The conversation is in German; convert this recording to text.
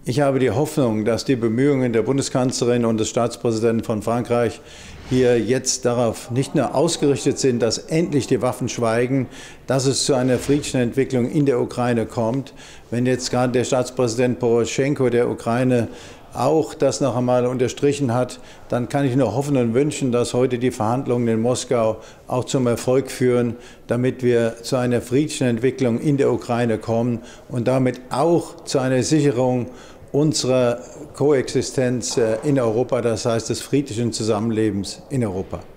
Ich habe die Hoffnung, dass die Bemühungen der Bundeskanzlerin und des Staatspräsidenten von Frankreich hier jetzt darauf nicht nur ausgerichtet sind, dass endlich die Waffen schweigen, dass es zu einer friedlichen Entwicklung in der Ukraine kommt. Wenn jetzt gerade der Staatspräsident Poroschenko der Ukraine auch das noch einmal unterstrichen hat, dann kann ich nur hoffen und wünschen, dass heute die Verhandlungen in Moskau auch zum Erfolg führen, damit wir zu einer friedlichen Entwicklung in der Ukraine kommen und damit auch zu einer Sicherung unserer Koexistenz in Europa, das heißt des friedlichen Zusammenlebens in Europa.